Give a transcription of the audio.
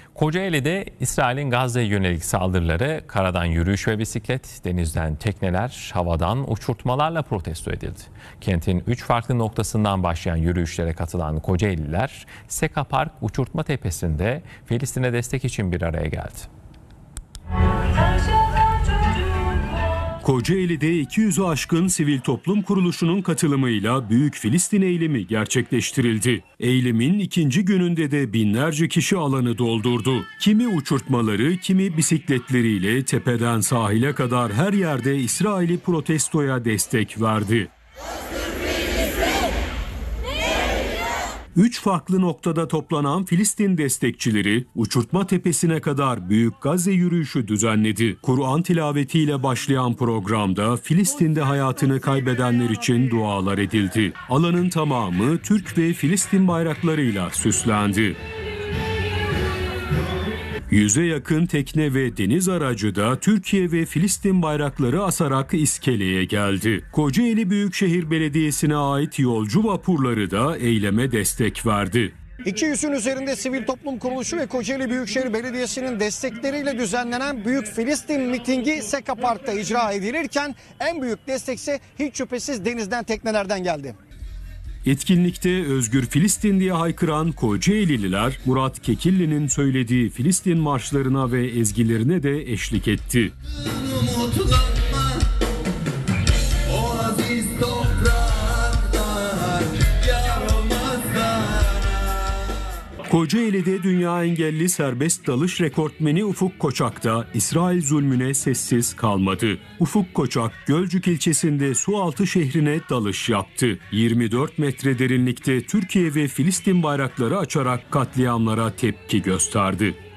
Kocaeli'de İsrail'in Gazze'ye yönelik saldırıları karadan yürüyüş ve bisiklet, denizden tekneler, havadan uçurtmalarla protesto edildi. Kentin 3 farklı noktasından başlayan yürüyüşlere katılan Kocaeliler, Seka Park Uçurtma Tepesi'nde Filistin'e destek için bir araya geldi. Kocaeli'de 200'ü aşkın sivil toplum kuruluşunun katılımıyla Büyük Filistin eylemi gerçekleştirildi. Eylemin ikinci gününde de binlerce kişi alanı doldurdu. Kimi uçurtmaları, kimi bisikletleriyle tepeden sahile kadar her yerde İsrail'i protestoya destek verdi. 3 farklı noktada toplanan Filistin destekçileri Uçurtma Tepesi'ne kadar Büyük Gazze yürüyüşü düzenledi. Kur'an tilavetiyle başlayan programda Filistin'de hayatını kaybedenler için dualar edildi. Alanın tamamı Türk ve Filistin bayraklarıyla süslendi. 100'e yakın tekne ve deniz aracı da Türkiye ve Filistin bayrakları asarak iskeleye geldi. Kocaeli Büyükşehir Belediyesi'ne ait yolcu vapurları da eyleme destek verdi. 200'ün üzerinde sivil toplum kuruluşu ve Kocaeli Büyükşehir Belediyesi'nin destekleriyle düzenlenen Büyük Filistin mitingi Seka Park'ta icra edilirken en büyük destekse hiç şüphesiz denizden, teknelerden geldi. Etkinlikte Özgür Filistin diye haykıran Kocaelililer Murat Kekilli'nin söylediği Filistin marşlarına ve ezgilerine de eşlik etti. Kocaeli'de dünya engelli serbest dalış rekortmeni Ufuk Koçak da İsrail zulmüne sessiz kalmadı. Ufuk Koçak, Gölcük ilçesinde sualtı şehrine dalış yaptı. 24 metre derinlikte Türkiye ve Filistin bayrakları açarak katliamlara tepki gösterdi.